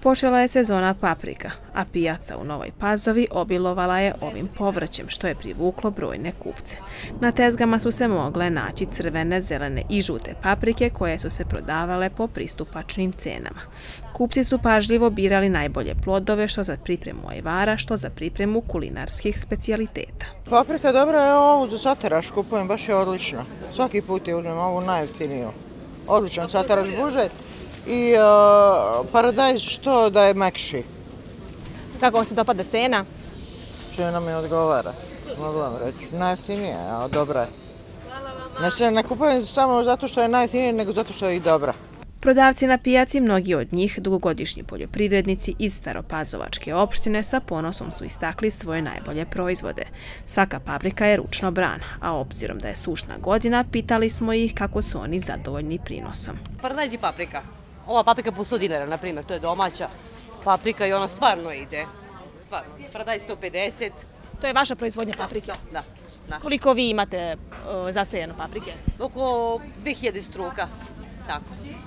Počela je sezona paprika, a pijaca u Novoj Pazovi obilovala je ovim povrćem, što je privuklo brojne kupce. Na tezgama su se mogle naći crvene, zelene i žute paprike koje su se prodavale po pristupačnim cenama. Kupci su pažljivo birali najbolje plodove, što za pripremu ajvara, što za pripremu kulinarskih specijaliteta. Paprika dobra je, ovu za sataraš kupujem, baš je odlična. Svaki put je uzmem ovu najjeftiniju. Odličan sataraš buže i paradajz što da je mekši. Kako vam se dopada cena? Cena mi odgovara, mogu vam reći. Najjeftinija je, a dobra je. Ne kupujem samo zato što je najjeftinija, nego zato što je i dobra. Prodavci na pijaci, mnogi od njih dugogodišnji poljoprivrednici iz Staropazovačke opštine, sa ponosom su istakli svoje najbolje proizvode. Svaka paprika je ručno brana, a obzirom da je sušna godina, pitali smo ih kako su oni zadovoljni prinosom. Paradajz i paprika. Ova paprika po 100 dinara, na primjer, to je domaća paprika i ona stvarno ide. Stvarno. Paradajz 150. To je vaša proizvodnja paprike? Da. Koliko vi imate zasejeno paprike? Oko 2000 struka. Tako.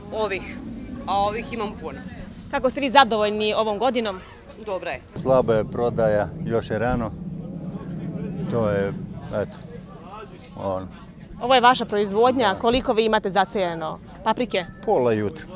A ovih imam puno. Kako ste vi zadovoljni ovom godinom? Dobra je. Slaba je prodaja, još je rano. To je, eto, ono. Ovo je vaša proizvodnja. Koliko vi imate zasejeno paprike? Pola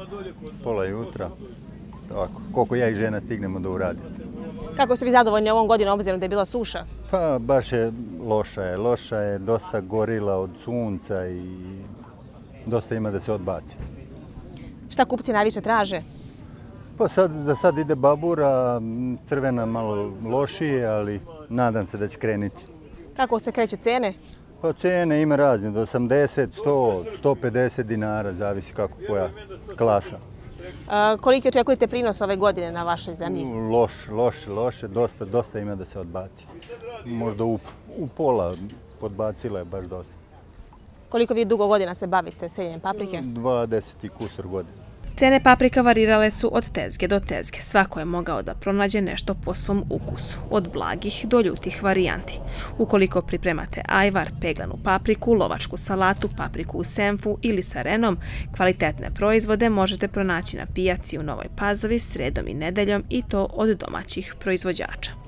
jutra. Tako, koliko ja i žena stignemo da uradimo. Kako ste vi zadovoljni ovom godinom, obzirom da je bila suša? Pa baš je loša je, dosta gorila od sunca i dosta ima da se odbaci. Šta kupci najviše traže? Pa za sad ide babura, crvena malo lošije, ali nadam se da će krenuti. Kako se kreću cene? Pa cene ima razne, do 80, 100, 150 dinara, zavisi kako koja klasa. Koliki očekujete prinos ove godine na vašoj zemlji? Loše, dosta ima da se odbaci. Možda u pola podbacila je baš dosta. Koliko vi dugo godina se bavite seljenjem paprike? 20 i kusur godina. Cene paprika varirale su od tezge do tezge. Svako je mogao da pronađe nešto po svom ukusu, od blagih do ljutih varijanti. Ukoliko pripremate ajvar, peglanu papriku, lovačku salatu, papriku u senfu ili sa renom, kvalitetne proizvode možete pronaći na pijaci u Novoj Pazovi sredom i nedeljom, i to od domaćih proizvođača.